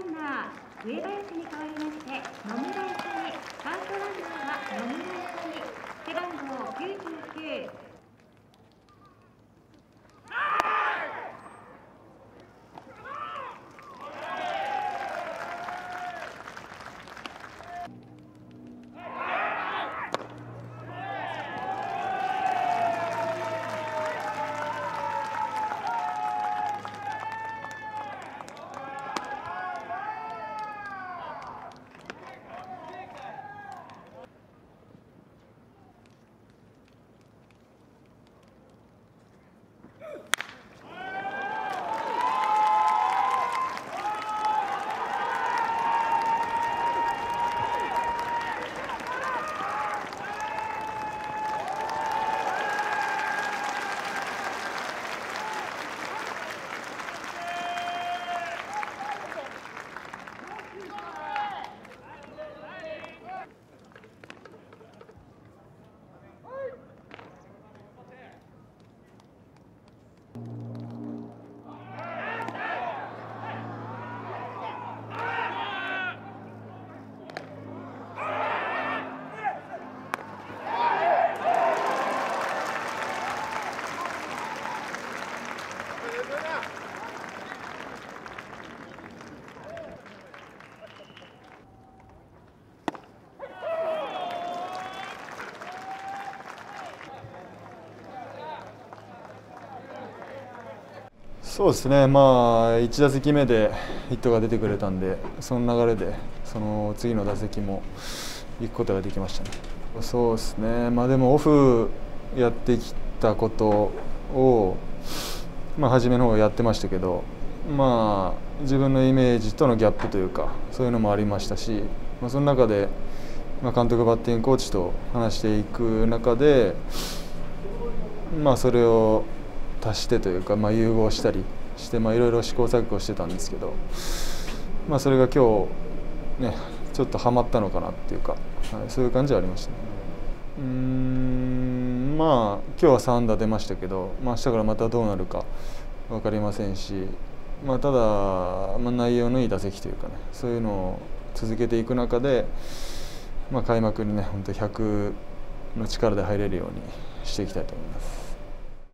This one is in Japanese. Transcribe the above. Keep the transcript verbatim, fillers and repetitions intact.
ンナー上林に代わりまして野村勇、ファーストランナーは野村勇、背番号きゅうじゅうきゅう。 そうですね、まあ、いち打席目でヒットが出てくれたんで、その流れでその次の打席も行くことができましたね。そうですね、まあ、でもオフやってきたことを、まあ、初めの方やってましたけど、まあ、自分のイメージとのギャップというか、そういうのもありましたし、まあ、その中で、まあ、監督、バッティングコーチと話していく中で、まあ、それを足してというか、まあ、融合したりして、まあ、いろいろ試行錯誤してたんですけど、まあ、それが今日、ね、ちょっとはまったのかなっていうか、はい、そういう感じはありましたね。うーん、まあ今日はさん安打出ましたけど、まあ、明日からまたどうなるか分かりませんし、まあ、ただ、まあ、内容のいい打席というかね、そういうのを続けていく中で、まあ、開幕にね、本当ひゃくの力で入れるようにしていきたいと思います。